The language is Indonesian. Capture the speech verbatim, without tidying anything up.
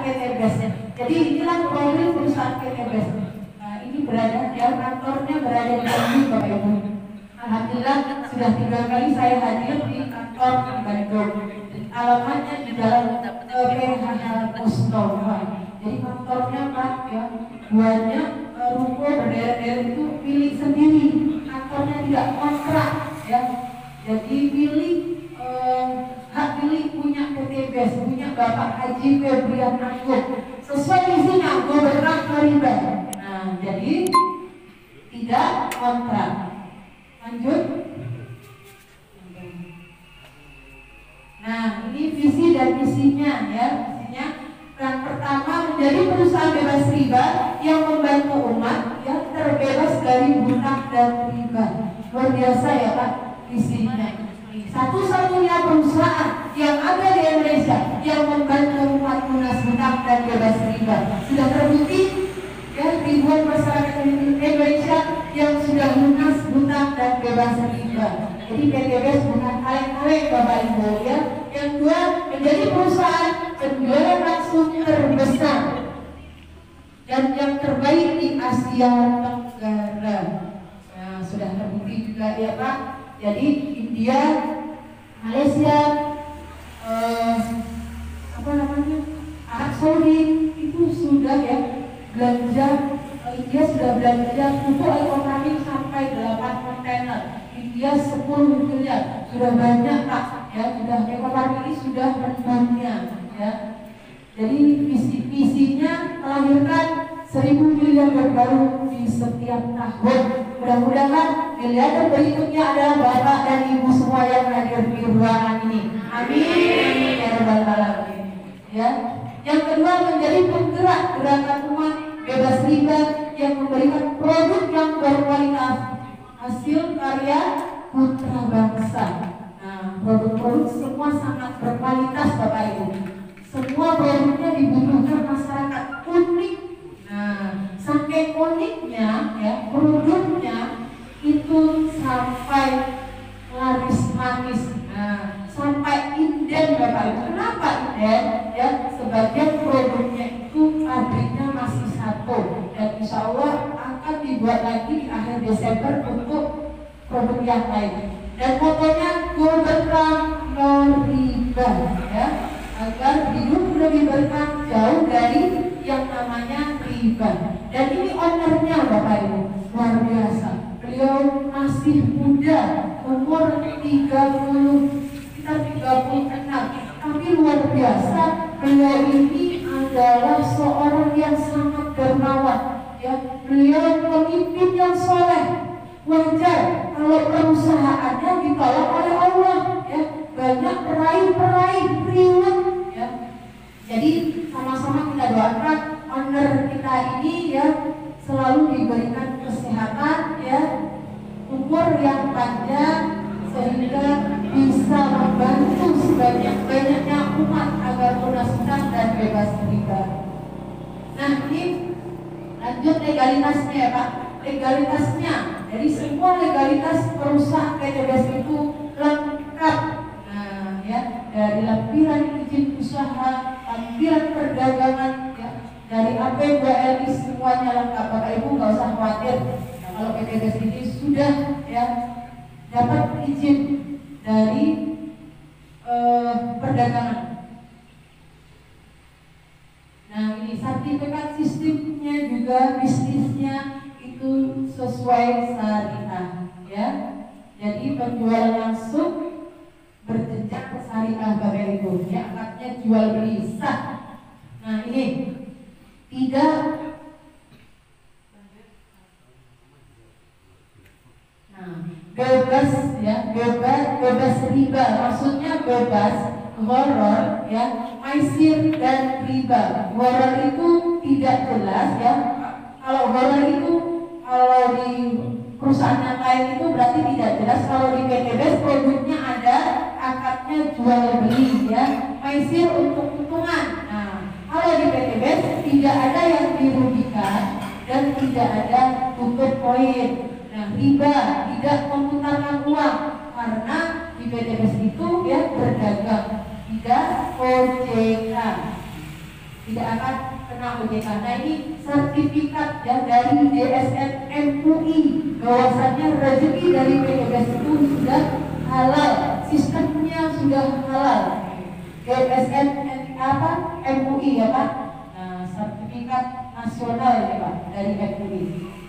P T B S. Jadi inilah profil perusahaan P T B S. Nah, ini berada ya, kantornya berada di Bandung, Bapak Ibu. Alhamdulillah sudah tiga kali saya hadir di kantor di Bandung. Alamatnya di dalam P H H Mustafa. Jadi kantornya Pak ya, banyak uh, ruko berderet-deret itu milik sendiri. Kantornya tidak kontrak ya. Jadi milik uh, hak milik punya P T B S, punya Bapak Haji Febrian Anggur. Sesuai isinya Gubernur Florida. Nah, jadi tidak kontrak. Lanjut. Nah, ini visi dan misinya ya. Misinya yang pertama menjadi perusahaan bebas riba yang membantu umat yang terbebas dari hutang dan riba. Luar biasa ya Pak visinya. Satu-satunya perusahaan yang ada di Indonesia yang membantu umat lunas hutang dan bebas riba. Sudah terbukti ya, ribuan masyarakat Indonesia yang sudah lunas hutang dan bebas riba. Jadi P T B S bukan kaleng-kaleng Bapak Ibu ya. Yang dua, menjadi perusahaan penjualan langsung terbesar dan yang terbaik di Asia Tenggara. Nah, sudah terbukti juga ya Pak. Jadi India, Malaysia, eh, apa namanya, Arab Saudi itu sudah ya belanja. India sudah belanja pupuk ekonomi sampai delapan kontainer. India sepuluh miliar. Sudah banyak Pak ya, sudah ekonomi ini sudah mendunia ya. Jadi visi visinya melahirkan seribu miliar baru di setiap tahun. Mudah-mudahan miliar berikutnya adalah Bapak dan Ibu semua yang hadir di ruangan ini. Amin ya rabbal alamin. Ya. Yang kedua, menjadi penggerak gerakan umat bebas riba yang memberikan produk yang berkualitas, hasil karya putra bangsa. Nah, produk-produk semua sangat berkualitas Bapak Ibu. Semua produknya dibutuhkan masyarakat, unik. Nah, saking uniknya ya, produknya itu sampai laris manis. Nah, sampai inden Bapak Ibu. Kenapa inden? Ya, sebagian produknya itu pabriknya masih satu dan insya Allah akan dibuat lagi di akhir Desember untuk produk yang lain. Dan fotonya go berkah no riba ya, agar hidup lebih berkah jauh dari yang namanya riba. Dan ini ownernya Bapak Ibu luar biasa. Beliau masih muda, umur tiga puluh, sekitar tiga puluh enam, tapi luar biasa. Beliau ini adalah seorang yang sangat dermawan ya. Beliau pemimpin yang soleh. Wajar kalau perusahaannya ditolak oleh Allah ya. Banyak peraih-peraih reward ya. Jadi sama-sama kita doakan owner kita ini ya selalu diberikan kesehatan ya, umur yang panjang sehingga bisa membantu sebanyak-banyaknya umat agar lunas hutang dan bebas riba. Nah, ini lanjut legalitasnya ya Pak. Legalitasnya, jadi semua legalitas perusahaan P T B S itu lengkap. Nah, ya, dari lampiran izin usaha, lampiran perdagangan, ya, dari A P dua L I semuanya lengkap. Bapak Ibu nggak usah khawatir. Nah, kalau P T B S ini sudah ya dapat izin dari eh, perdagangan. Nah, ini sertifikat sistemnya juga bisnisnya itu sesuai syariah ya. Jadi penjualan langsung berjejak syariah Bapak Ibu ya, akadnya jual beli sah. Nah, ini tidak nah, bebas ya, bebas bebas riba, maksudnya bebas gharar ya, maisir dan riba. Gharar itu tidak jelas ya. Kalau gharar itu kalau di perusahaan yang lain itu berarti tidak jelas. Kalau di P T B S produknya ada, akadnya jual beli ya, maisir untuk untungan. Nah, kalau di P T B S tidak ada yang dirugikan dan tidak ada tutup poin. Nah, riba tidak memutarkan uang karena di P T B S itu ya berdagang, tidak O J K. tidak akan kena O J K. Nah ini sertifikat ya dari D S N M U I bahwasannya rezeki dari P D B S itu sudah halal, sistemnya sudah halal. D S N apa M U I ya Pak, nah, sertifikat nasional ya Pak dari M U I.